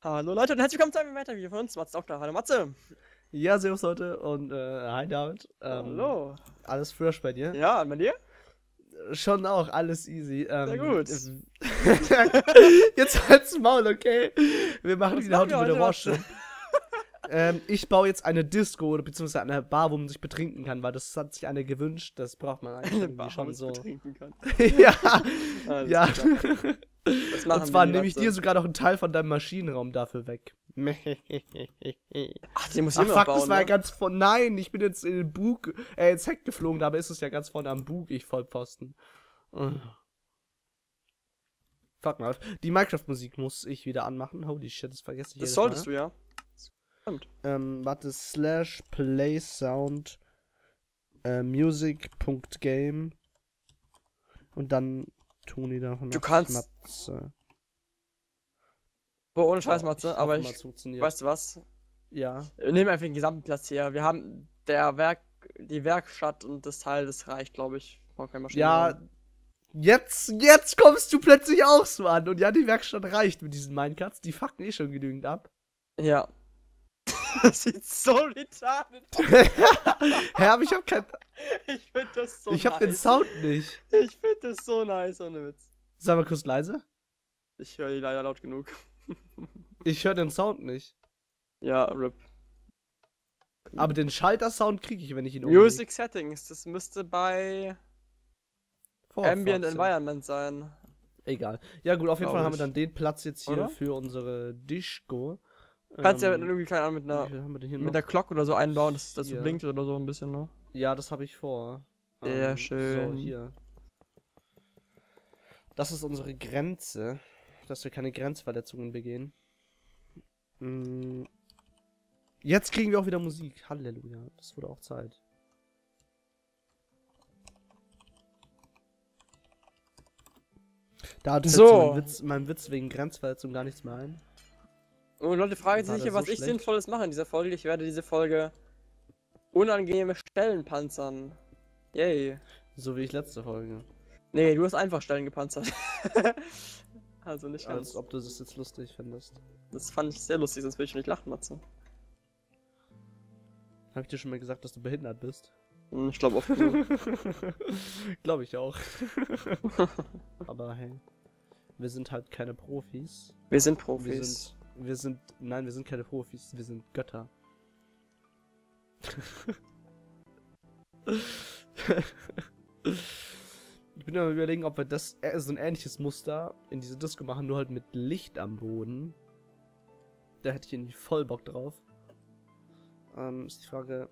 Hallo Leute und herzlich willkommen zu einem weiteren Video von uns, Matze Doktor. Hallo Matze. Ja, servus Leute und hi David. Hallo. Alles fresh bei dir? Ja, und bei dir? Schon auch, alles easy. Sehr gut. Jetzt halt's Maul, okay? Wir machen Was wieder machen heute wir mit der heute, Warshow. Ich baue jetzt eine Disco oder beziehungsweise eine Bar, wo man sich betrinken kann, weil das hat sich einer gewünscht. Das braucht man eigentlich Eine irgendwie Bar, wo schon man so. trinken kann. Ja, Alles ja. klar. Das machen Und zwar wir, nehme ich Matze. dir sogar noch einen Teil von deinem Maschinenraum dafür weg. Ach, den muss ich Ach immer fuck, bauen, das war ja ne? ganz von. Nein, ich bin jetzt in den Bug, ins Heck geflogen, dabei ist es ja ganz vorne am Bug, ich Vollpfosten. Fuck mal. Die Minecraft-Musik muss ich wieder anmachen. Holy shit, das vergesse ich Das jedes solltest Mal. du ja. Stimmt. Warte, /playsound music.game und dann Toni davon. Du kannst. Matze. Boah, ohne Scheiß, Ich Matze, hoffe aber mal, es funktioniert. weißt du was? Ja. Wir nehmen einfach den gesamten Platz hier. Wir haben die Werkstatt und das Teil, das reicht, glaube ich. Braucht keine Maschine. Ja, jetzt kommst du plötzlich auch so an. Und ja, die Werkstatt reicht mit diesen Minecarts. Die fucken eh schon genügend ab. Ja. Das sieht so retarded aus. Hä, aber ich hab kein. Ich finde das so Ich hab den nice. Sound nicht. Ich finde das so nice, ohne Witz. Sag mal kurz leise. Ich höre die leider laut genug. Ich höre den Sound nicht. Ja, RIP. Aber den Schalter-Sound kriege ich, wenn ich ihn umlege. Music Settings, das müsste bei Ambient Environment sein. Egal. Ja gut, auf jeden Glaub Fall haben wir ich. dann den Platz jetzt hier Oder? für unsere Disco. Kannst ja irgendwie, keine Ahnung, wie viel haben wir denn hier mit noch? der Glocke oder so einbauen, dass das so Hier. blinkt oder so ein bisschen, ne? Ja, das habe ich vor. Sehr schön. So, hier. Das ist unsere Grenze, dass wir keine Grenzverletzungen begehen. Jetzt kriegen wir auch wieder Musik. Halleluja. Das wurde auch Zeit. Da hat So. mein Witz wegen Grenzverletzung gar nichts mehr ein. Und Leute fragen War sich das sicher, so was ich schlecht? Sinnvolles mache in dieser Folge. Ich werde diese Folge unangenehme Stellen panzern. Yay. So wie ich letzte Folge. Nee, du hast einfach Stellen gepanzert. Also nicht ganz. Als ob du das jetzt lustig findest. Das fand ich sehr lustig, sonst würde ich nicht lachen, Matze. Hab ich dir schon mal gesagt, dass du behindert bist? Ich glaube oft genug. Glaube ich auch. Aber hey, wir sind halt keine Profis. Wir sind Profis. Nein, wir sind keine Profis, wir sind Götter. Ich bin am überlegen, ob wir das so ein ähnliches Muster in diese Disco machen, nur halt mit Licht am Boden. Da hätte ich irgendwie voll Bock drauf. Ist die Frage.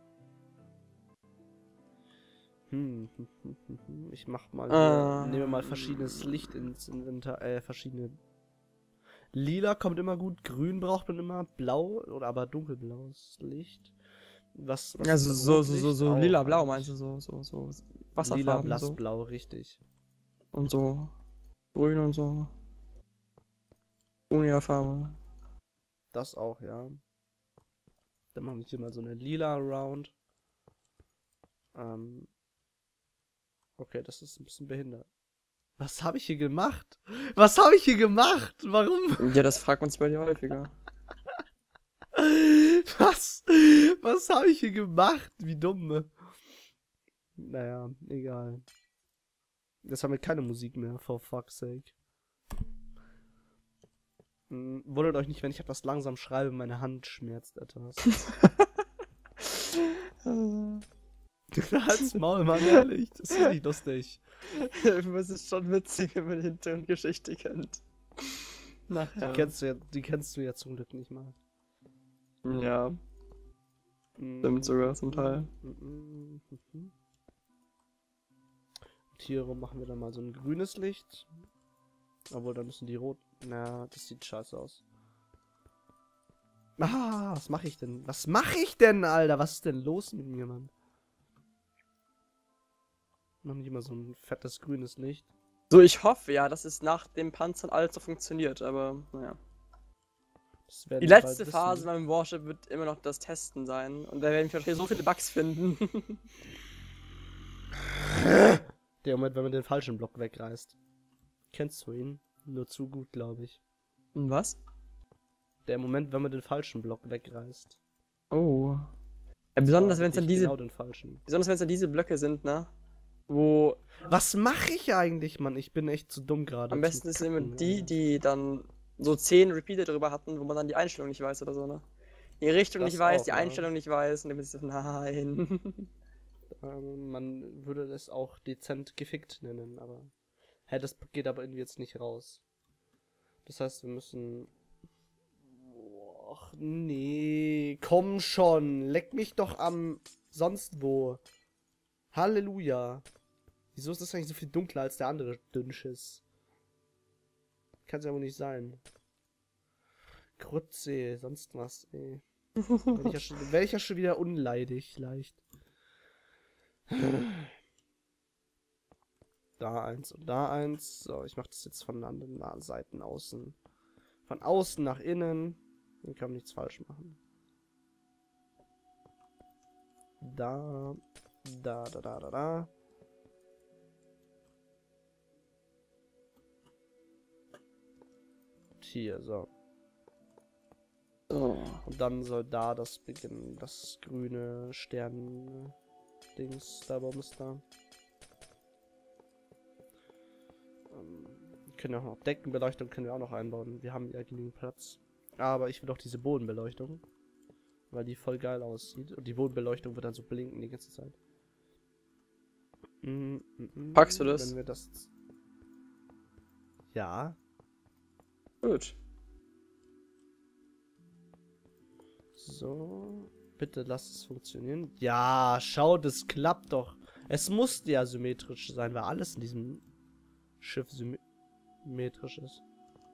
Ich mach mal nehme mal verschiedenes Licht ins Inventar, verschiedene. Lila kommt immer gut, grün braucht man immer, blau oder aber dunkelblaues Licht. Was Also ist so Rotlicht? lila-blau Auch meinst du, so Wasserfarben lila, so. blassblau, richtig. Und so grün und so. Farbe. Das auch, ja. Dann machen wir hier mal so eine lila Round. Okay, das ist ein bisschen behindert. Was habe ich hier gemacht? Was habe ich hier gemacht? Warum? Ja, das fragt man sich bei dir häufiger. Was? Was habe ich hier gemacht? Wie dumm. Naja, egal. Jetzt haben wir keine Musik mehr, for fuck's sake. Wundert euch nicht, wenn ich etwas langsam schreibe, meine Hand schmerzt etwas. Halt's Maul, Mann, ehrlich. Das ist nicht lustig. Es ist schon witzig, wenn man die Hintergrundgeschichte kennt. Nachher. Die kennst du ja zum Glück nicht mal. Ja, stimmt sogar zum Teil. Und hier rum machen wir dann mal so ein grünes Licht. Obwohl, dann müssen die rot. Na, das sieht scheiße aus. Ah, was mache ich denn? Was mache ich denn, Alter? Was ist denn los mit mir, Mann? Noch nicht mal so ein fettes grünes Licht. So, ich hoffe ja, dass es nach dem Panzern alles so funktioniert, aber naja. Die letzte Phase beim Warship wird immer noch das Testen sein. Und da werden wir wahrscheinlich so viele Bugs finden. Der Moment, wenn man den falschen Block wegreißt. Kennst du ihn? Nur zu gut, glaube ich. Was? Der Moment, wenn man den falschen Block wegreißt. Oh. Ja, besonders wenn es dann diese. Genau den falschen. Besonders wenn es dann diese Blöcke sind, ne? Wo. Was mache ich eigentlich, Mann? Ich bin echt zu dumm gerade. Am besten sind immer die dann so 10 Repeater drüber hatten, wo man dann die Einstellung nicht weiß oder so, ne? Die Richtung Das nicht weiß, auch, die ja. Einstellung nicht weiß und dann bist du so, nein. Man würde das auch dezent gefickt nennen, aber. Hä, das geht aber irgendwie jetzt nicht raus. Das heißt, wir müssen. Och, nee. Komm schon. Leck mich doch am. Sonst wo. Halleluja. Wieso ist das eigentlich so viel dunkler als der andere Dünnschiss? Kann's ja wohl nicht sein. Krutze, sonst was, ey. Wär ich ja schon wieder unleidig, leicht. Da eins und da eins. So, ich mach das jetzt von anderen Seiten außen. Von außen nach innen. Hier kann man nichts falsch machen. Da. Da. Hier, so. Oh. Und dann soll da das beginnen. Das grüne Stern-Dings, da Bums da. Können auch noch Deckenbeleuchtung können wir auch noch einbauen. Wir haben ja genügend Platz. Aber ich will auch diese Bodenbeleuchtung. Weil die voll geil aussieht. Und die Bodenbeleuchtung wird dann so blinken die ganze Zeit. Packst du das? Wenn wir das... Ja. Gut. So. Bitte lass es funktionieren. Ja, schau, das klappt doch. Es musste ja symmetrisch sein, weil alles in diesem Schiff symmetrisch ist.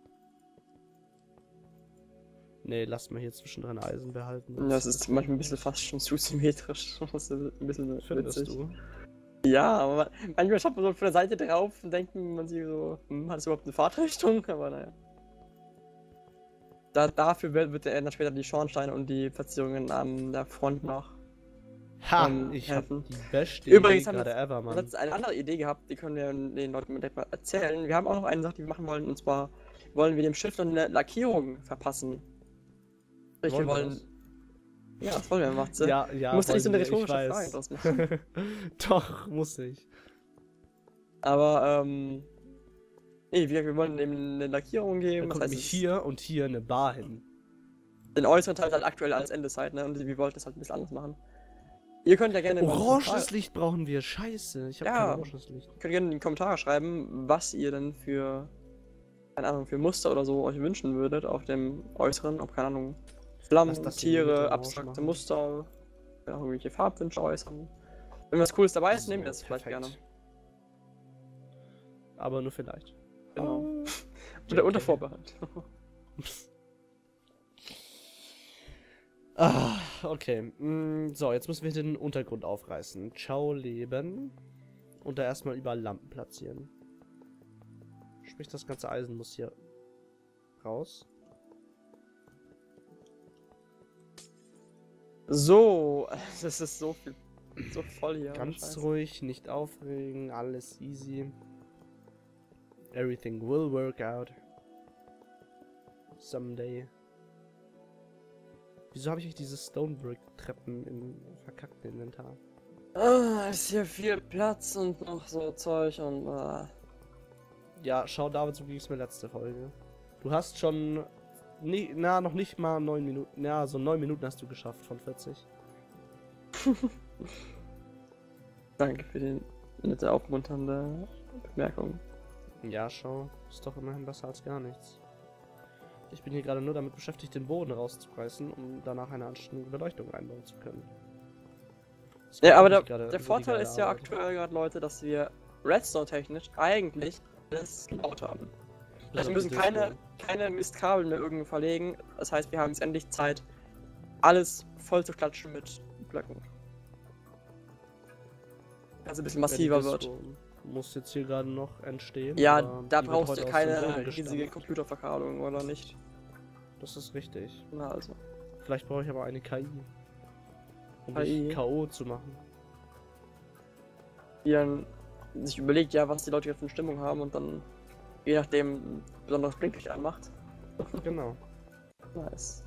Nee, lass mal hier zwischendrin Eisen behalten. Das ist manchmal ein bisschen fast schon zu symmetrisch. Das ist ein bisschen Findest witzig. du? Ja, aber manchmal schaut man so von der Seite drauf und denkt man sich so, hat es überhaupt eine Fahrtrichtung? Aber naja. Dafür wird er dann später die Schornsteine und die Verzierungen an der Front noch Ich helfen. hab die beste Übrigens Idee gerade ever, wir Mann. letztens eine andere Idee gehabt, die können wir den Leuten direkt mal erzählen. Wir haben auch noch eine Sache, die wir machen wollen, und zwar wollen wir dem Schiff noch eine Lackierung verpassen. Wir wollen. Ja, das wollen wir, Matze. Ja, du musst nicht so eine rhetorische ich Frage weiß. draus machen. Doch, muss ich. Aber, nee, wir wollen eben eine Lackierung geben. Da kommt nämlich hier und hier eine Bar hin. Den äußeren Teil halt aktuell als Endeszeit, ne? Und wir wollten es halt ein bisschen anders machen. Ihr könnt ja gerne. Oranges Licht brauchen wir, scheiße. Ich habe kein oranges Licht. Könnt gerne in die Kommentare schreiben, was ihr denn für, keine Ahnung, für Muster oder so euch wünschen würdet auf dem äußeren, ob, keine Ahnung, Flammen, Tiere, abstrakte Muster, wenn auch irgendwelche Farbwünsche äußern. Wenn was Cooles dabei ist, So, nehmen wir es vielleicht gerne. Aber nur vielleicht. Genau. Oder unter Vorbehalt. Okay. So, jetzt müssen wir den Untergrund aufreißen. Ciao, Leben. Und da erstmal überall Lampen platzieren. Sprich, das ganze Eisen muss hier raus. So, das ist so viel, so voll hier. Ganz ruhig, nicht aufregen, alles easy. Everything will work out. Someday. Wieso habe ich diese Stonebrick-Treppen im verkackten Inventar? Ist hier viel Platz und noch so Zeug und Ja, schau, David, so ging es mir letzte Folge. Du hast schon noch nicht mal 9 Minuten. Ja, so 9 Minuten hast du geschafft von 40. Danke für die nette, aufmunternde Bemerkung. Ja, schau, ist doch immerhin besser als gar nichts. Ich bin hier gerade nur damit beschäftigt, den Boden rauszureißen, um danach eine anständige Beleuchtung einbauen zu können. Ja, aber der Vorteil ist ja aktuell gerade, Leute, dass wir Redstone-technisch eigentlich alles gebaut haben. Wir müssen keine Mistkabel mehr irgendwo verlegen. Das heißt, wir haben jetzt endlich Zeit, alles voll zu klatschen mit Blöcken. Also ein bisschen massiver wird. Muss jetzt hier gerade noch entstehen. Ja, da brauchst du keine riesige Computerverkabelung, oder nicht? Das ist richtig. Na also. Vielleicht brauche ich aber eine KI. Um dich K.O. zu machen. Die dann sich überlegt, ja, was die Leute jetzt für eine Stimmung haben und dann je nachdem besonders Blinklicht anmacht. Genau. Nice.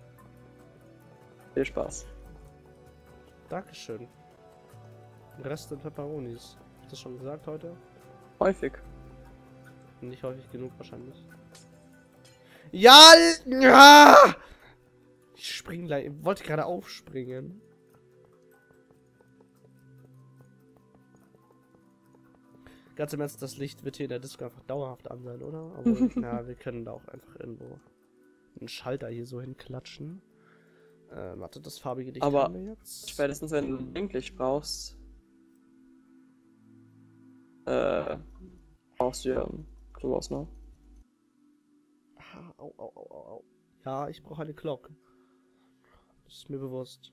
Viel Spaß. Dankeschön. Rest und Pepperonis. Hab ich das schon gesagt heute? Häufig. Nicht häufig genug wahrscheinlich. Ja! Ja! Ich spring gleich. Wollte gerade aufspringen. Ganz im Ernst, das Licht wird hier in der Disco einfach dauerhaft an sein, oder? Aber ja, wir können da auch einfach irgendwo einen Schalter hier so hinklatschen. Warte, das farbige Licht aber haben wir jetzt. Spätestens wenn du ein Blinklicht brauchst, brauchst du ja sowas, ne? Ah, au, au, au, au, au. Ja, ich brauche eine Glocke. Das ist mir bewusst.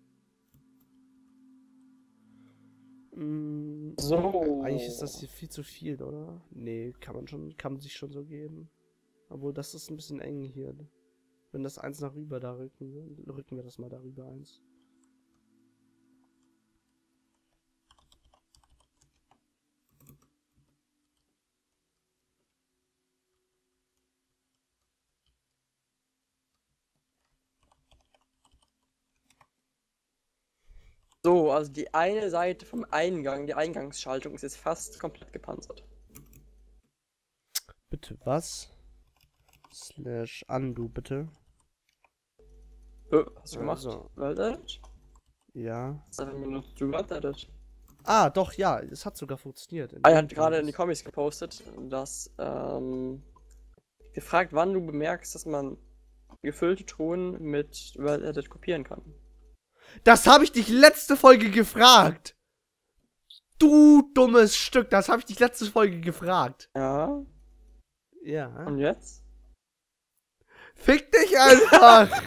So. Eigentlich ist das hier viel zu viel, oder? Nee, kann man sich schon so geben. Obwohl, das ist ein bisschen eng hier. Wenn das eins nach rüber da rücken wir das mal darüber eins. So, also die eine Seite vom Eingang, die Eingangsschaltung ist jetzt fast komplett gepanzert. Bitte was? Slash undo, bitte. Hast du gemacht? Also. World Ja. Das ist einfach nur du World. Ah, doch, ja, es hat sogar funktioniert. Er hat gerade in die Comics gepostet, dass gefragt, wann du bemerkst, dass man gefüllte Truhen mit World Edit kopieren kann. Das habe ich dich letzte Folge gefragt! Du dummes Stück, das habe ich dich letzte Folge gefragt. Ja. Ja. Und jetzt? Fick dich einfach!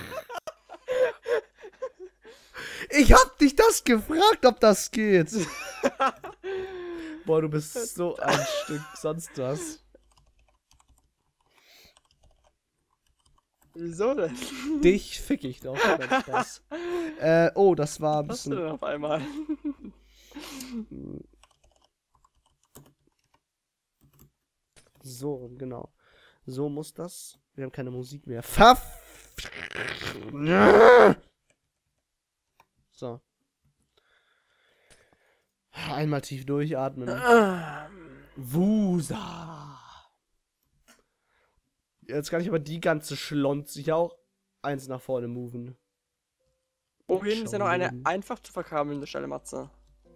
Ich hab dich das gefragt, ob das geht. Boah, du bist so ein Stück sonst was. Wieso denn? Dich fick ich doch. Nein, Spaß. Oh, das war ein Was hast du bisschen... denn auf einmal? So, genau. So muss das. Wir haben keine Musik mehr. So. Einmal tief durchatmen. Wusa. Jetzt kann ich aber die ganze Schlonze hier auch eins nach vorne moven. Wohin ist ja noch eine einfach zu verkabelnde Stelle, Matze?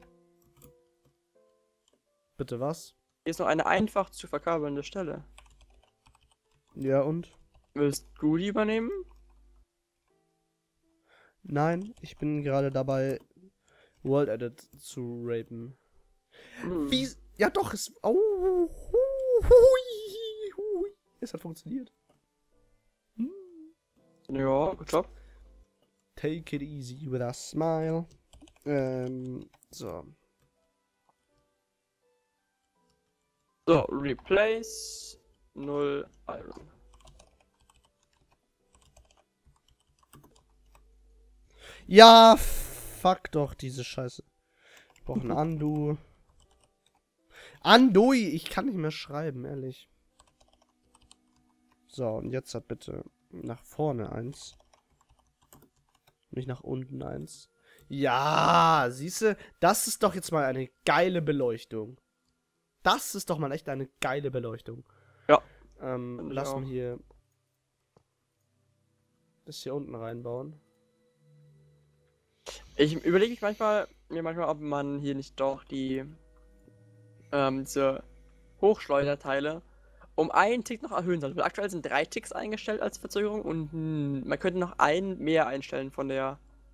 Bitte was? Hier ist noch eine einfach zu verkabelnde Stelle. Ja und? Willst du die übernehmen? Nein, ich bin gerade dabei, World Edit zu rapen. Wie? Ja doch, es... Oh, hui. Es hat funktioniert. Ja, gut Job. Take it easy with a smile. So. So, replace 0 Iron. Ja, fuck doch diese Scheiße. Ich brauche ein Undo. Andui, ich kann nicht mehr schreiben, ehrlich. So, und jetzt hat bitte nach vorne eins. Nicht nach unten eins. Ja, siehste, das ist doch jetzt mal eine geile Beleuchtung. Das ist doch mal echt eine geile Beleuchtung. Ja. Lass mich hier das hier unten reinbauen. Ich überlege mir manchmal, ob man hier nicht doch die diese Hochschleuderteile um einen Tick noch erhöhen sollte. Weil aktuell sind 3 Ticks eingestellt als Verzögerung und man könnte noch einen mehr einstellen von der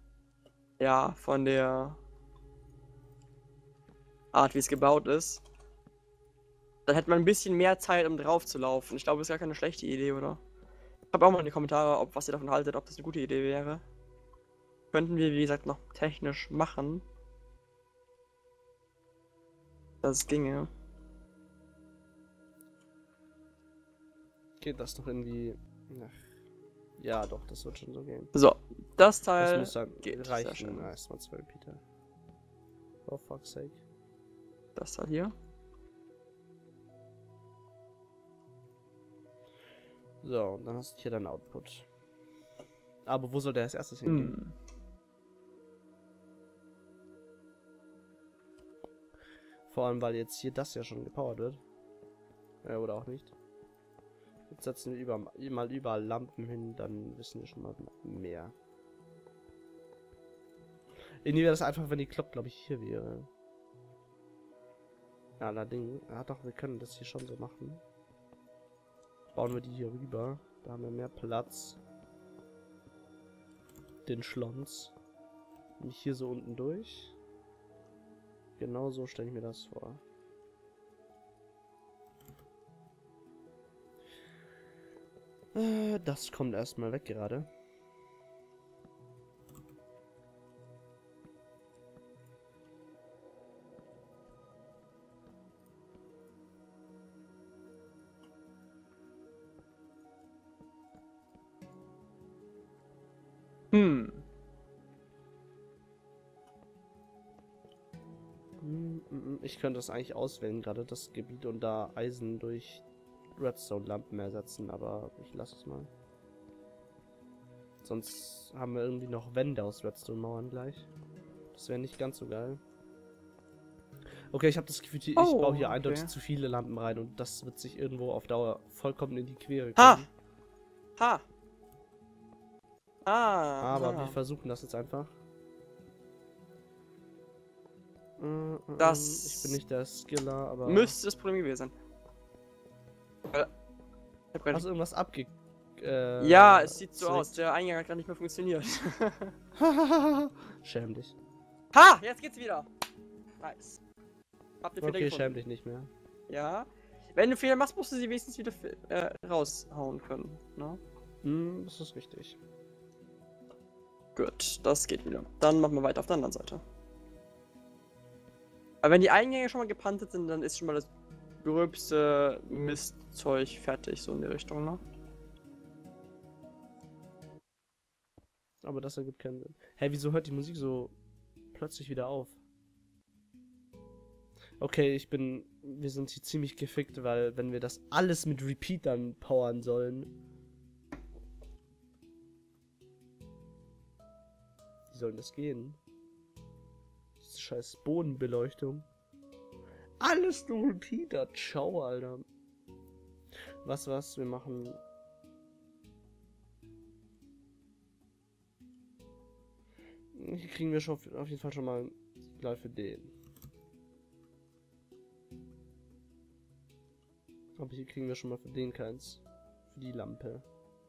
Art, wie es gebaut ist. Dann hätte man ein bisschen mehr Zeit, um drauf zu laufen. Ich glaube, das ist gar keine schlechte Idee, oder? Schreibt auch mal in die Kommentare, was ihr davon haltet, ob das eine gute Idee wäre. Könnten wir, wie gesagt, noch technisch machen. Das ginge. Geht das noch irgendwie... Ach. Ja, doch, das wird schon so gehen. So, das Das Teil muss dann geht. reichen. Erstmal 2 Peter. For fuck's sake. Das Teil hier. So, und dann hast du hier dein Output. Aber wo soll der als erstes hingehen? Vor allem, weil jetzt hier das ja schon gepowert wird. Ja, oder auch nicht. Jetzt setzen wir mal überall Lampen hin, dann wissen wir schon mal mehr. Irgendwie wäre das einfach, wenn die Glock, glaube ich, hier wäre. Ja, allerdings. Ja doch, wir können das hier schon so machen. Bauen wir die hier rüber. Da haben wir mehr Platz. Den Schlons. Nicht hier so unten durch. Genau so stelle ich mir das vor. Das kommt erstmal weg gerade. Ich könnte das eigentlich auswählen, gerade das Gebiet, und da Eisen durch Redstone-Lampen ersetzen, aber ich lasse es mal. Sonst haben wir irgendwie noch Wände aus Redstone-Mauern gleich. Das wäre nicht ganz so geil. Okay, ich habe das Gefühl, ich baue hier eindeutig zu viele Lampen rein und das wird sich irgendwo auf Dauer vollkommen in die Quere kommen. Ha! Aber wir versuchen das jetzt einfach. Ich bin nicht der Skiller, aber... Müsste das Problem gewesen sein. Hast du irgendwas abge... ja, es sieht so aus. Der Eingang hat gar nicht mehr funktioniert. Schäm dich. Ha! Jetzt geht's wieder. Nice. Habt ihr Fehler gefunden? Schäm dich nicht mehr. Ja. Wenn du Fehler machst, musst du sie wenigstens wieder raushauen können. Ne? Das ist richtig. Gut, das geht wieder. Dann machen wir weiter auf der anderen Seite. Aber wenn die Eingänge schon mal gepantet sind, dann ist schon mal das gröbste Mistzeug fertig, so in die Richtung, ne? Aber das ergibt keinen Sinn. Hä, wieso hört die Musik so plötzlich wieder auf? Okay, wir sind hier ziemlich gefickt, weil wenn wir das alles mit Repeatern powern sollen. Wie soll das gehen? Diese scheiß Bodenbeleuchtung. Alles nur Repeater. Ciao, Alter. Was, wir machen... Hier kriegen wir schon auf jeden Fall schon mal gleich für den. Aber hier kriegen wir schon mal für den keins. Für die Lampe.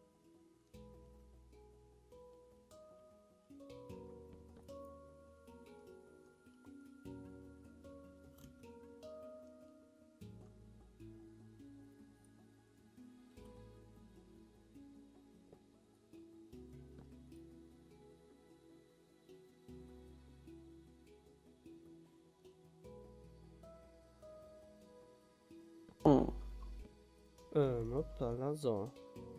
Hoppala, so.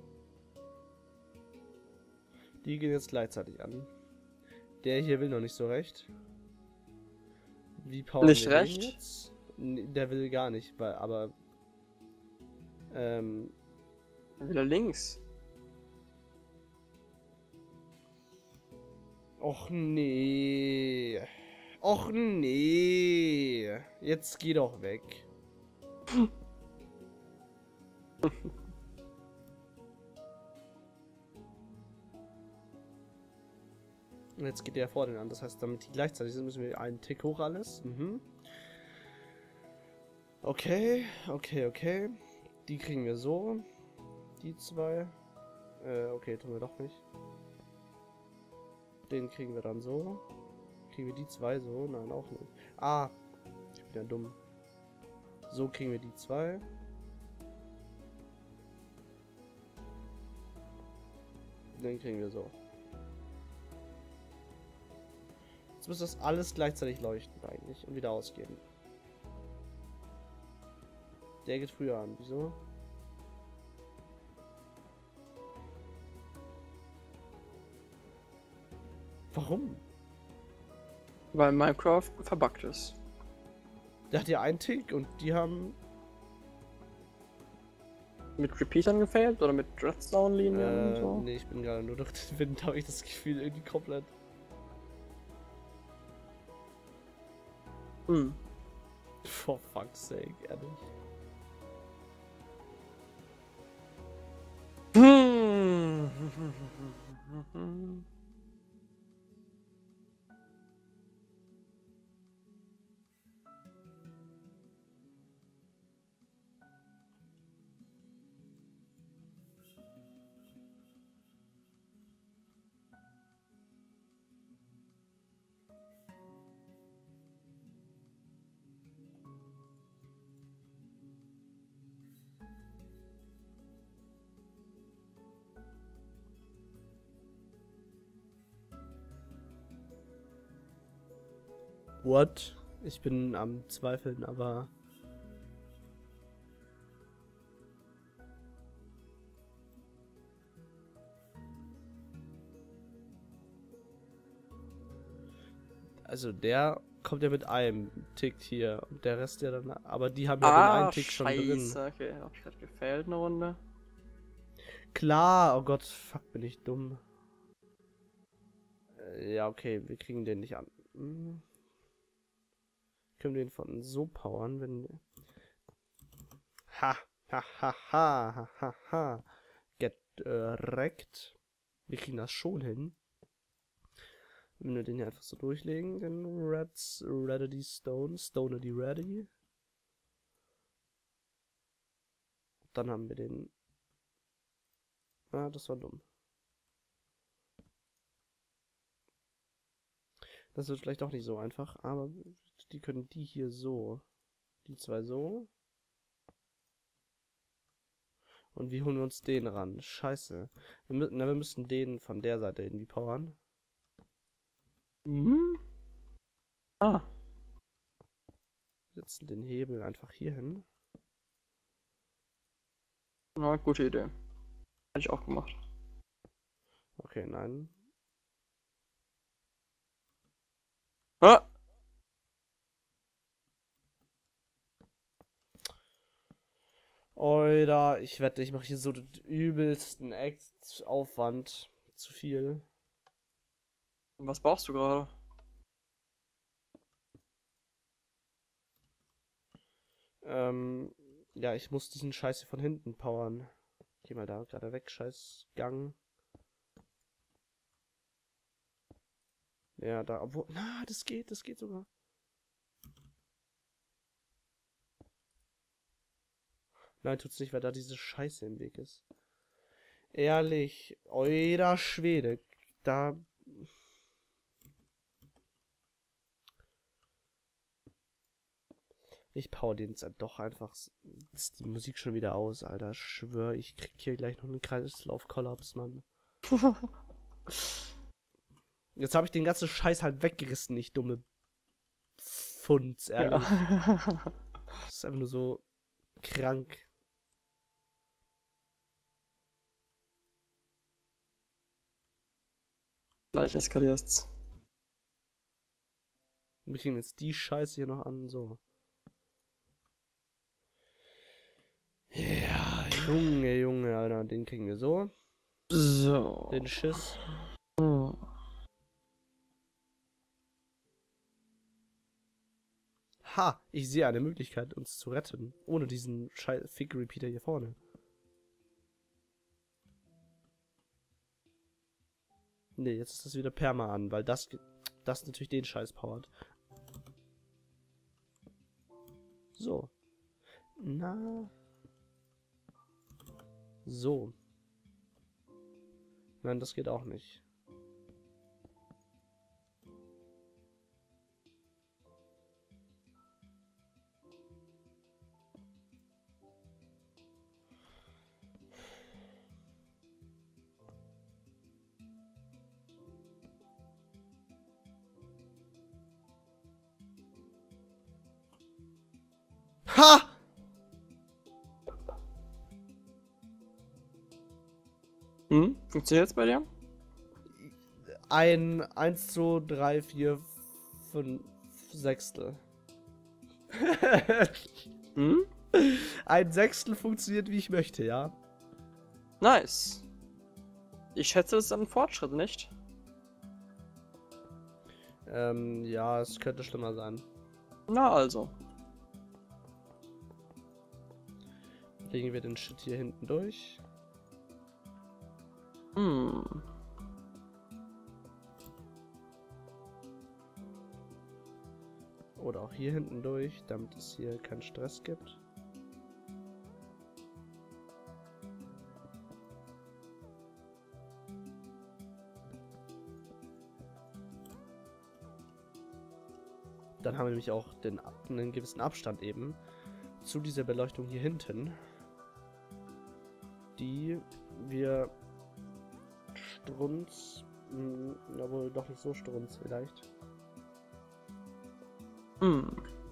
Die gehen jetzt gleichzeitig an. Der hier will noch nicht so recht. Wie powern nicht wir recht? den jetzt? Der will gar nicht, weil, aber... Wieder links. Och nee. Och nee. Jetzt geh doch weg. Und jetzt geht der vor den an. Das heißt, damit die gleichzeitig sind, müssen wir einen Tick hoch alles. Okay. Die kriegen wir so. Die zwei. Okay, tun wir doch nicht. Den kriegen wir dann so. Kriegen wir die zwei so? Nein, auch nicht. Ah, ich bin ja dumm. So kriegen wir die zwei. Den kriegen wir so. Jetzt muss das alles gleichzeitig leuchten eigentlich und wieder ausgehen. Der geht früher an. Wieso? Warum? Weil Minecraft verbuggt ist. Der hat ja einen Tick und die haben... mit Repeatern gefailt oder mit Redstone-Linien und so? Nee, ich bin gerade nur durch den Wind, habe ich das Gefühl, irgendwie komplett. Hm. For fuck's sake, ehrlich. What? Ich bin am Zweifeln, aber... Also der kommt ja mit einem Tick hier und der Rest ja dann... Aber die haben ja den einen Tick schon drin. Okay, hab ich gerade gefailt eine Runde. Klar, oh Gott, fuck, bin ich dumm. Ja, okay, wir kriegen den nicht an. Können wir den von so powern, wenn... Ha, ha, ha, ha, ha, ha, ha. Get wrecked. Wir kriegen das schon hin. Wenn wir den hier einfach so durchlegen, den Ready Stone, Stone die Ready. Dann haben wir den... Ah, das war dumm. Das wird vielleicht auch nicht so einfach, aber die können die hier so. Die zwei so. Und wie holen wir uns den ran? Scheiße. Wir müssten den von der Seite irgendwie powern. Mhm. Ah. Setzen den Hebel einfach hier hin. Na, gute Idee. Hätte ich auch gemacht. Okay, nein. Ah! Oida, ich wette, ich mache hier so den übelsten Aufwand. Zu viel. Was brauchst du gerade? Ja, ich muss diesen Scheiß hier von hinten powern. Geh mal da gerade weg, scheiß Gang. Ja, da, obwohl, na, das geht sogar. Nein, tut's nicht, weil da diese Scheiße im Weg ist. Ehrlich, euer Schwede, da... Ich power den jetzt doch einfach. Ist die Musik schon wieder aus, Alter. Ich schwör, ich krieg hier gleich noch einen Kreislauf-Kollaps, Mann. Jetzt habe ich den ganzen Scheiß halt weggerissen, nicht dumme Funds, ehrlich. Ja. Das ist einfach nur so krank. Gleich eskaliert's. Wir kriegen jetzt die Scheiße hier noch an, so. Ja, Junge, Alter, den kriegen wir so. So. Den Schiss. Oh. Ha, ich sehe eine Möglichkeit, uns zu retten. Ohne diesen Fick-Repeater hier vorne. Ne, jetzt ist das wieder Perma an, weil das natürlich den Scheiß powert. So. Na. So. Nein, das geht auch nicht. Ha! Funktioniert's bei dir? 1, 2, 3, 4, 5 Sechstel. Ein Sechstel funktioniert, wie ich möchte, ja. Nice. Ich schätze, das ist ein Fortschritt, nicht? Ja, es könnte schlimmer sein. Na also. Legen wir den Shit hier hinten durch. Hm. Oder auch hier hinten durch, damit es hier keinen Stress gibt. Dann haben wir nämlich auch einen gewissen Abstand eben zu dieser Beleuchtung hier hinten, die wir strunz, jawohl, doch nicht so strunz vielleicht. Hm.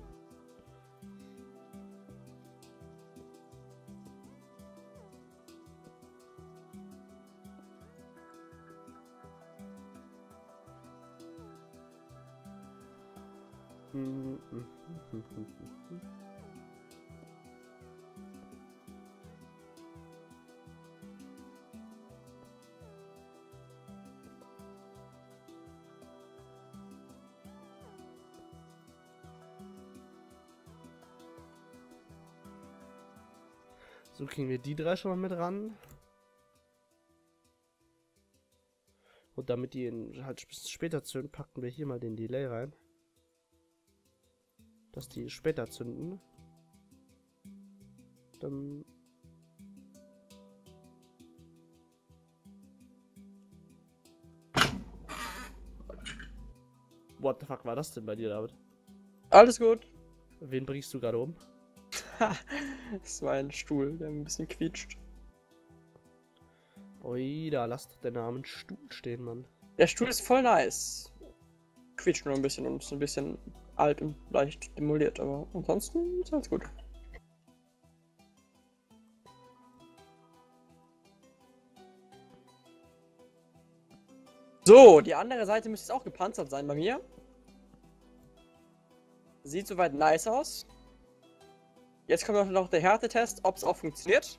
So kriegen wir die drei schon mal mit ran. Und damit die halt ein bisschen später zünden, packen wir hier mal den Delay rein. Dass die später zünden. Dann... What the fuck war das denn bei dir, David? Alles gut. Wen bringst du gerade um? Das war ein Stuhl, der ein bisschen quietscht. Ui, da lasst den armen Stuhl stehen, Mann. Der Stuhl ist voll nice. Quietscht nur ein bisschen und ist ein bisschen alt und leicht demoliert, aber ansonsten ist alles gut. So, die andere Seite müsste jetzt auch gepanzert sein bei mir. Sieht soweit nice aus. Jetzt kommt noch der Härtetest, ob es auch funktioniert.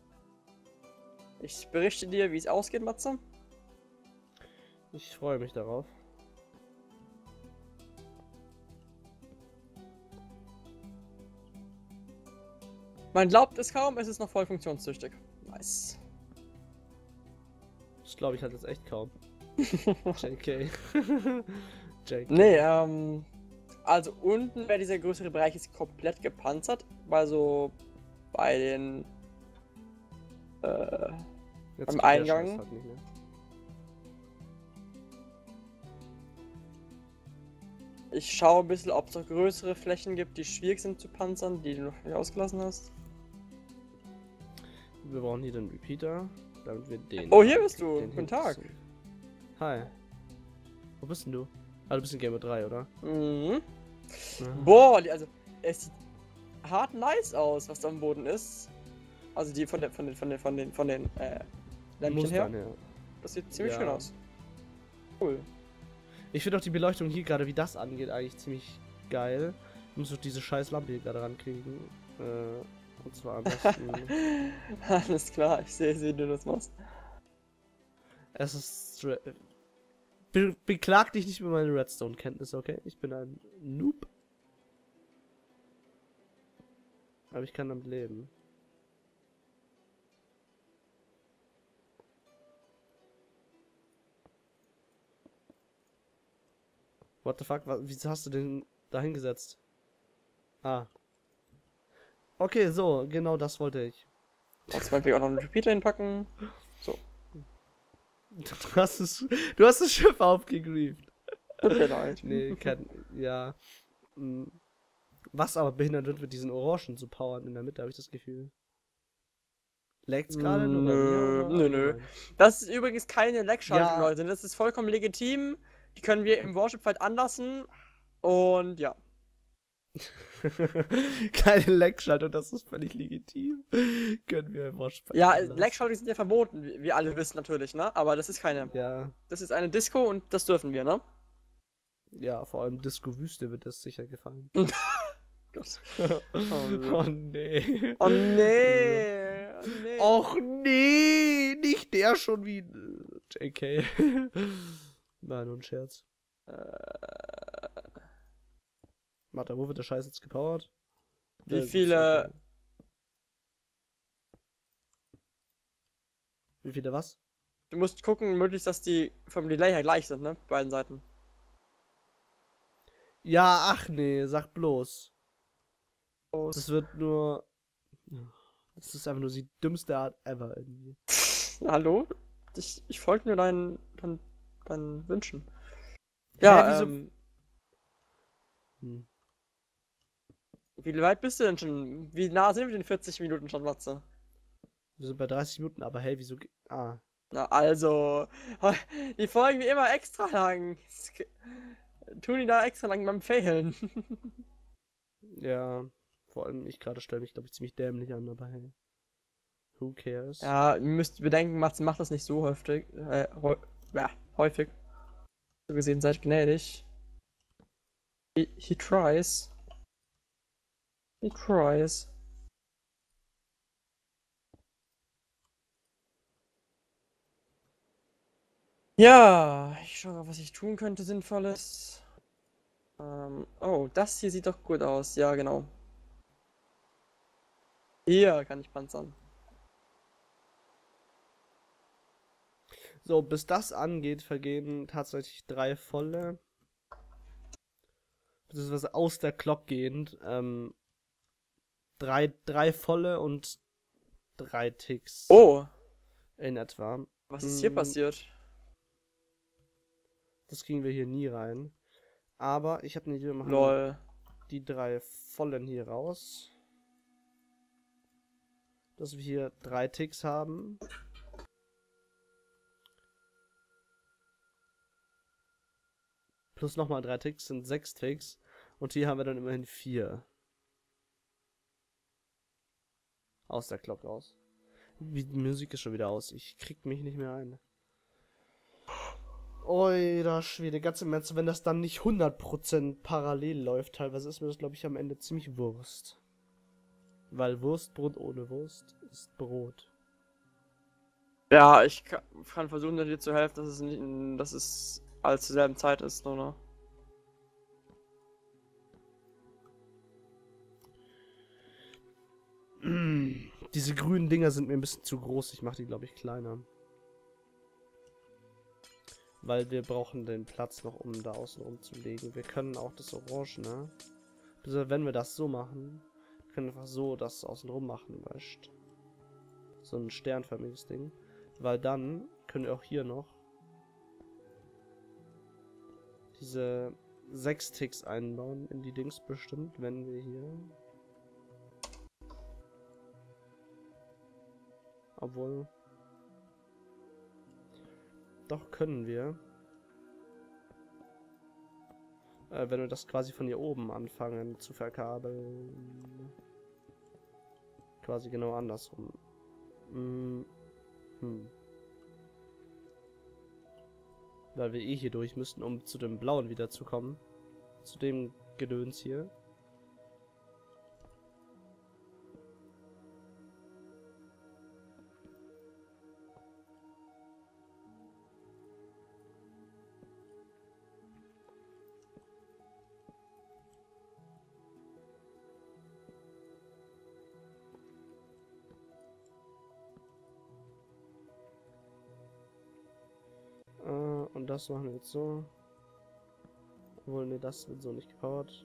Ich berichte dir, wie es ausgeht, Matze. Ich freue mich darauf. Man glaubt es kaum, es ist noch voll funktionstüchtig. Nice. Das glaube ich halt jetzt echt kaum. JK. JK. Nee, also unten wäre dieser größere Bereich jetzt komplett gepanzert, weil so bei den Jetzt beim geht der Eingang. Scheiß halt nicht mehr. Ich schaue ein bisschen, ob es noch größere Flächen gibt, die schwierig sind zu panzern, die du noch nicht ausgelassen hast. Wir brauchen hier den Repeater, damit wir den... Oh, hier bist du. den Guten Tag. hinten- Hi. Wo bist denn du? Ah, du bist in Gamer 3, oder? Mhm. Ja. Boah, also es sieht hart nice aus, was da am Boden ist. Also die von den Lämpchen her. Mustern, ja. Das sieht ziemlich Ja. schön aus. Cool. Ich finde auch die Beleuchtung hier gerade, wie das angeht, eigentlich ziemlich geil. Ich muss doch diese scheiß Lampe hier gerade rankriegen. Und zwar am besten... Alles klar, ich sehe, wie du das machst. Es ist... Beklag dich nicht über meine Redstone-Kenntnisse, okay? Ich bin ein Noob. Aber ich kann damit leben. What the fuck? Wieso hast du den da hingesetzt? Ah. Okay, so, genau das wollte ich. Jetzt wollte ich auch noch einen Repeater hinpacken. So. Du hast das Schiff aufgegrieft. Tut mir leid. Nee, ja. Was aber behindert wird, mit diesen Orangen zu powern in der Mitte, habe ich das Gefühl. Lag's gerade nur bei mir? Oder Nö. allgemein? Das ist übrigens keine Lag-Schaltung, Ja. Leute. Das ist vollkommen legitim. Die können wir im Worship-Fight anlassen. Und ja. Keine Lag-Schaltung, das ist völlig legitim. Können wir Worship Ja, anlassen. Lag-Schaltungen sind ja verboten, wie wir alle wissen natürlich, ne? Aber das ist keine. Ja, Das ist eine Disco und das dürfen wir, ne? ja, vor allem Disco-Wüste wird das sicher gefallen. Gott. Oh nee. Oh nee. Oh nee. Och nee, nicht der schon wie JK. Nein, nur ein Scherz. Warte, wo wird der Scheiß jetzt gepowert? Wie viele... Wie viele was? Du musst gucken, möglichst, dass die vom Delay her gleich sind, ne? Beiden Seiten. Ja, ach nee, sag bloß. Das wird nur... Das ist einfach nur die dümmste Art ever irgendwie. Hallo? Ich folge nur deinen Wünschen. Ja, Wie weit bist du denn schon? Wie nah sind wir den 40 Minuten schon, Matze? Wir sind bei 30 Minuten, aber hey, wieso... Ah. Na also, die Folgen wie immer extra lang. Tun die da extra lang beim Failen. Ja, vor allem ich gerade stelle mich, glaube ich, ziemlich dämlich an, aber hey. Who cares? Ja, ihr müsst bedenken, Matze macht das nicht so häufig. Häufig. So gesehen, seid gnädig. He tries. He tries. Ja, ich schaue mal, was ich tun könnte, Sinnvolles. Oh, das hier sieht doch gut aus. Ja, genau. Hier kann ich panzern. So, bis das angeht, vergehen tatsächlich 3 volle. Beziehungsweise aus der Clock gehend. 3 volle und 3 Ticks. Oh! In etwa. Was ist hier passiert? Das kriegen wir hier nie rein. Aber ich habe eine Idee, wir machen Lol. die 3 vollen hier raus. Dass wir hier 3 Ticks haben. Plus nochmal 3 Ticks sind 6 Ticks. Und hier haben wir dann immerhin 4. Aus der Clock raus. Die Musik ist schon wieder aus. Ich krieg mich nicht mehr ein. Oida Schwede, ganz im Ernst, wenn das dann nicht 100% parallel läuft, teilweise ist mir das, glaube ich, am Ende ziemlich Wurst. Weil Wurstbrot ohne Wurst ist Brot. Ja, ich kann versuchen, dir zu helfen, dass es alles zur selben Zeit ist, oder? Diese grünen Dinger sind mir ein bisschen zu groß. Ich mache die, glaube ich, kleiner. Weil wir brauchen den Platz noch, um da außen rumzulegen. Wir können auch das Orange, ne? Wenn wir das so machen, können wir einfach so das außen rum machen, weißt du? So ein sternförmiges Ding. Weil dann können wir auch hier noch diese 6 Ticks einbauen in die Dings bestimmt, wenn wir hier... Obwohl... Doch, können wir. Wenn wir das quasi von hier oben anfangen zu verkabeln. Quasi genau andersrum. Weil wir eh hier durch müssten, um zu dem blauen wiederzukommen. Zu dem Gedöns hier. Und das machen wir jetzt so. Obwohl, ne, das wird so nicht gepowert.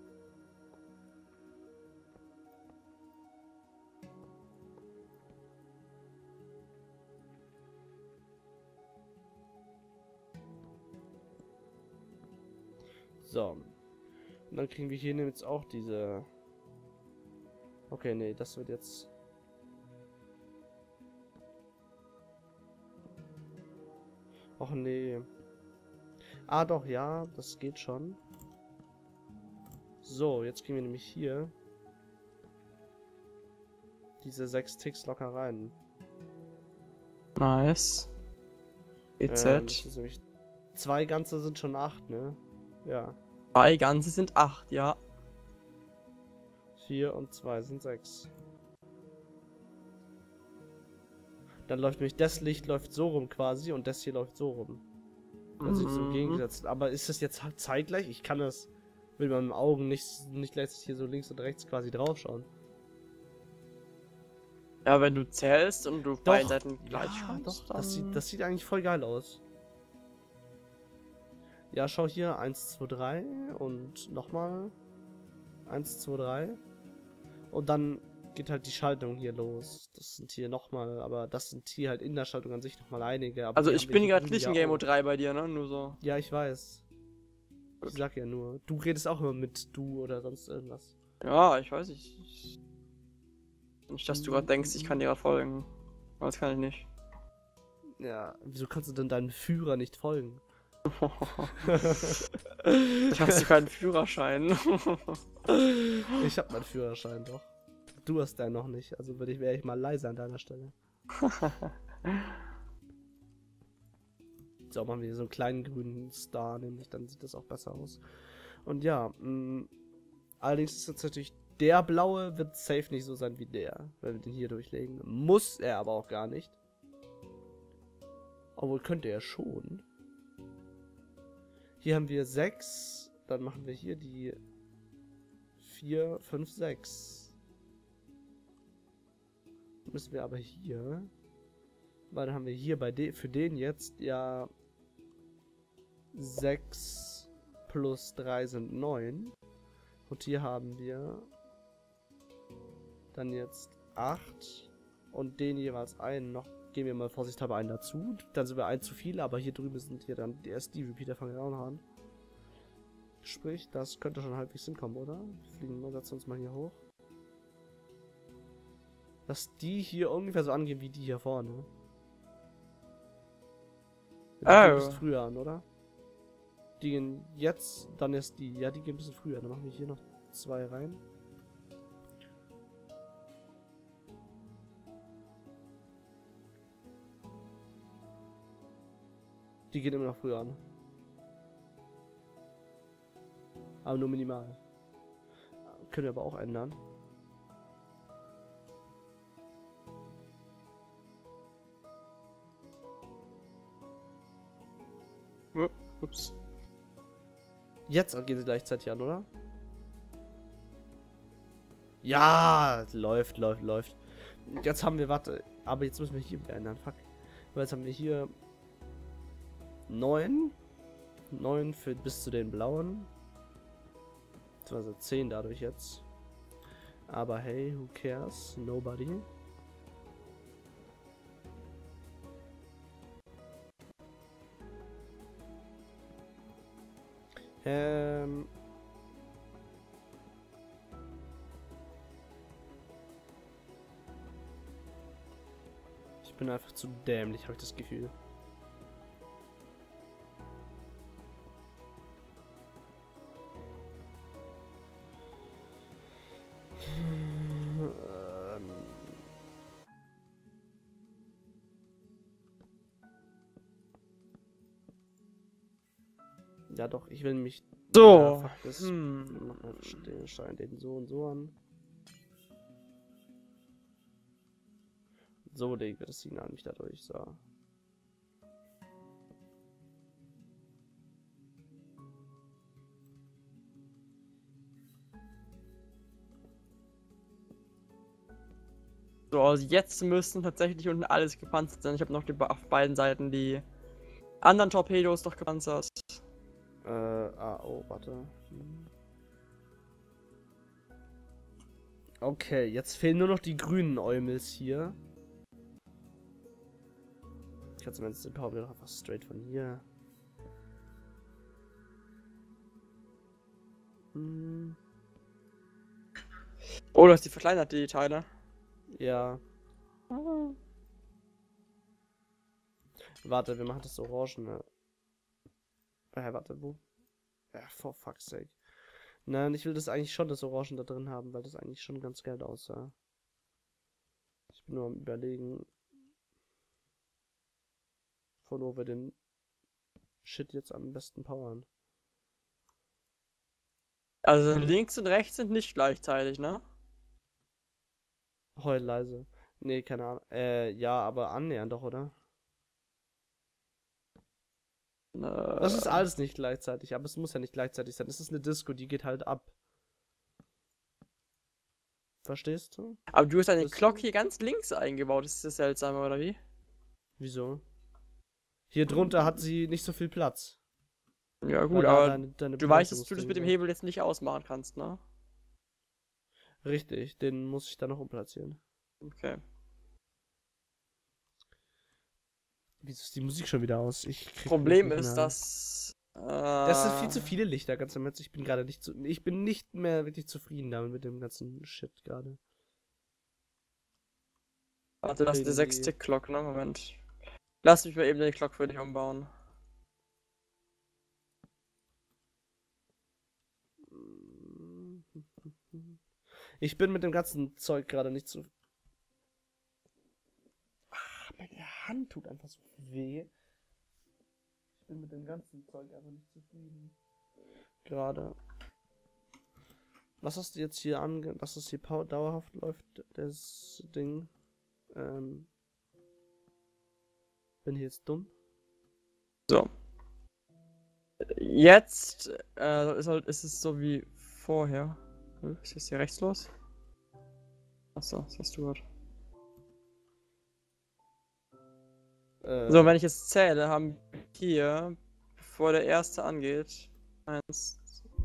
So. Und dann kriegen wir hier jetzt auch diese... Okay, nee, das wird jetzt... Och nee. Ah doch, ja, das geht schon. So, jetzt kriegen wir nämlich hier diese 6 Ticks locker rein. Nice. Das ist nämlich 2 ganze sind schon 8, ne? Ja. 2 ganze sind 8, ja. 4 und 2 sind 6. Dann läuft nämlich das Licht läuft so rum quasi und das hier läuft so rum. Also so gegengesetzt. Aber ist das jetzt halt zeitgleich? Ich kann das mit meinen Augen nicht gleichzeitig hier so links und rechts quasi draufschauen. Ja, wenn du zählst und du beiden Seiten gleich ja, schaust, doch, dann... das sieht eigentlich voll geil aus. Ja, schau hier, 1, 2, 3 und nochmal 1, 2, 3. Und dann geht halt die Schaltung hier los. Das sind hier nochmal, aber das sind hier halt in der Schaltung an sich nochmal einige. Aber also ich bin gerade nicht in Game Mode 3 bei dir, ne? Nur so. Ja, ich weiß. Gut. Ich sag ja nur. Du redest auch immer mit du oder sonst irgendwas. Ja, ich weiß nicht. Nicht, dass du gerade denkst, ich kann dir gerade folgen. Aber das kann ich nicht. Ja, wieso kannst du denn deinem Führer nicht folgen? Ich hast du keinen Führerschein. Ich hab meinen Führerschein doch. Du hast deinen noch nicht, also wäre ich mal leiser an deiner Stelle. So, machen wir hier so einen kleinen grünen Star, nämlich dann sieht das auch besser aus. Und ja, allerdings ist jetzt natürlich der blaue wird safe nicht so sein wie der, wenn wir den hier durchlegen. Muss er aber auch gar nicht. Obwohl könnte er schon. Hier haben wir 6, dann machen wir hier die 4, 5, 6. Müssen wir aber hier, weil dann haben wir hier für den jetzt ja 6 plus 3 sind 9. Und hier haben wir dann jetzt 8 und den jeweils einen noch. Gehen wir mal vorsichtshalber einen dazu. Dann sind wir ein zu viele, aber hier drüben sind hier dann die SD-Repeater, fangen wir auch noch an. Sprich, das könnte schon halbwegs hinkommen, oder? Wir setzen uns mal hier hoch. Dass die hier ungefähr so angehen wie die hier vorne. Die gehen ein bisschen früher an, oder? Die gehen jetzt, dann ist die. Ja, die gehen ein bisschen früher. Dann machen wir hier noch 2 rein. Die gehen immer noch früher an. Aber nur minimal. Können wir aber auch ändern. Ups. Jetzt gehen sie gleichzeitig an, oder? Ja, läuft. Jetzt haben wir, warte, aber jetzt müssen wir hier wieder ändern, fuck. Weil jetzt haben wir hier 9 für bis zu den blauen. Also 10 dadurch jetzt. Aber hey, who cares? Nobody. Ich bin einfach zu dämlich, habe ich das Gefühl. Ja doch, ich will mich... So. Ja, fuck das. Mach mal den Stein den so und so an. So legen wir das Signal nicht dadurch, so. So, also jetzt müssen tatsächlich unten alles gepanzert sein. Ich habe noch auf beiden Seiten die anderen Torpedos noch gepanzert. Oh, warte. Okay, jetzt fehlen nur noch die grünen Eumels hier. Ich kann zumindest den Power doch einfach straight von hier. Oh, du hast die verkleinert, die Teile. Ja. Warte, wir machen das Orangene. Warte, wo? Ja, for fuck's sake. Nein, ich will das eigentlich schon, das Orangen da drin haben, weil das eigentlich schon ganz geil aussah. Ich bin nur am Überlegen, von wo wir den Shit jetzt am besten powern. Also links und rechts sind nicht gleichzeitig, ne? Heul leise. Nee, keine Ahnung. Ja, aber annähernd doch, oder? Das ist alles nicht gleichzeitig, aber es muss ja nicht gleichzeitig sein. Es ist eine Disco, die geht halt ab. Verstehst du? Aber du hast deine Das- Glock hier ganz links eingebaut. Ist das seltsam, oder wie? Wieso? Hier drunter hat sie nicht so viel Platz. Ja, Weil gut, da aber deine du weißt, dass du das Beleuchtungsdinge mit dem sind. Hebel jetzt nicht ausmachen kannst, ne? Richtig, den muss ich dann noch umplatzieren. Okay. Wieso ist die Musik schon wieder aus? Ich krieg Problem nicht ist, mehr. dass. Das sind viel zu viele Lichter, ganz im Ernst. Ich bin gerade nicht zu. Ich bin nicht mehr wirklich zufrieden damit mit dem ganzen Shit gerade. Warte, das ist die Irgendwie- 6-Tick-Glock, ne? Moment. Lass mich mal eben die Glock für dich umbauen. Ich bin mit dem ganzen Zeug gerade nicht zu. Meine Hand tut einfach so weh. Ich bin mit dem ganzen Zeug einfach nicht zufrieden. Gerade. Was hast du jetzt hier dass das hier dauerhaft läuft, das Ding? Bin ich jetzt dumm? So. Jetzt ist es so wie vorher. Ist das hier rechts los? Achso, das hast du gehört. So, wenn ich jetzt zähle, haben wir hier, bevor der erste angeht, 1.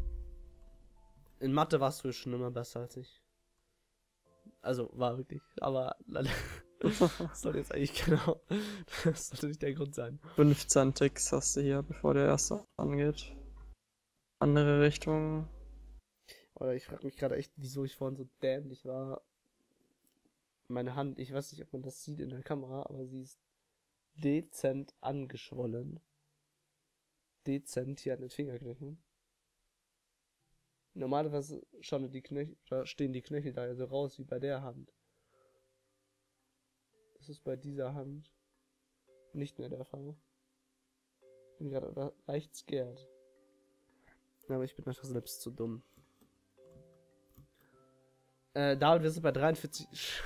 In Mathe warst du schon immer besser als ich. Also, war wirklich. Aber das soll jetzt eigentlich genau. Das sollte nicht der Grund sein. 15 Ticks hast du hier, bevor der erste angeht. Andere Richtung. Oder ich frage mich gerade echt, wieso ich vorhin so dämlich war. Meine Hand, ich weiß nicht, ob man das sieht in der Kamera, aber sie ist dezent angeschwollen. Dezent hier an den Fingerknöcheln. Normalerweise schauen die Knöchel, da stehen die Knöchel da ja so raus wie bei der Hand. Das ist bei dieser Hand nicht mehr der Fall. Bin gerade leicht scared. Ja, aber ich bin einfach selbst zu dumm. David, wir sind bei 43.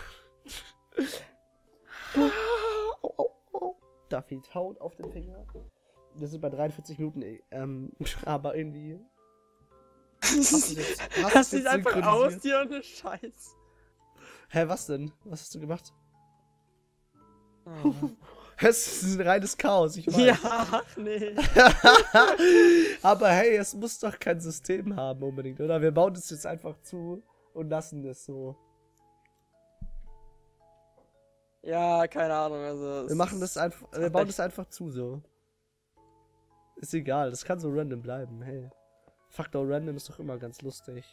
David haut auf den Finger. Wir sind bei 43 Minuten, aber irgendwie. Das sieht einfach aus, hier ohne Scheiß. Hä, was denn? Was hast du gemacht? Oh. Es ist ein reines Chaos, ich weiß. Ja, nee. Aber hey, es muss doch kein System haben unbedingt, oder? Wir bauen es jetzt einfach zu und lassen es so. Ja, keine Ahnung, also. Wir machen das einfach, wir bauen das einfach zu so. Ist egal, das kann so random bleiben, hey. Faktor random ist doch immer ganz lustig.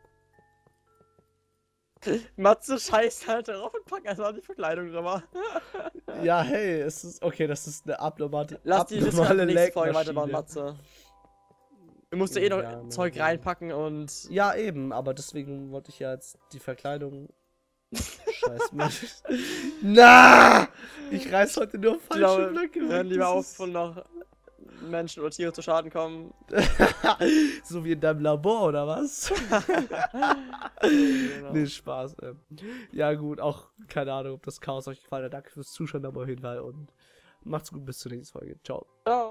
Matze scheiß halt drauf und pack einfach die Verkleidung drüber. Ja, hey, es ist okay, das ist eine abnormale Lass die nächste Folge weiterbauen, Leckmaschine. Matze. Du musst ja eh noch Ja, Zeug ja. reinpacken und. Ja, eben, aber deswegen wollte ich ja jetzt die Verkleidung. Scheiß Mensch. Na! Ich reiß heute nur Ich falsche glaube, Blöcke wir hören lieber das auf, ist- von noch Menschen oder Tiere zu Schaden kommen. So wie in deinem Labor, oder was? Genau. Nee, Spaß. Ja, gut, auch keine Ahnung, ob das Chaos euch gefallen hat. Danke fürs Zuschauen, aber auf jeden Fall und macht's gut bis zur nächsten Folge. Ciao. Ciao.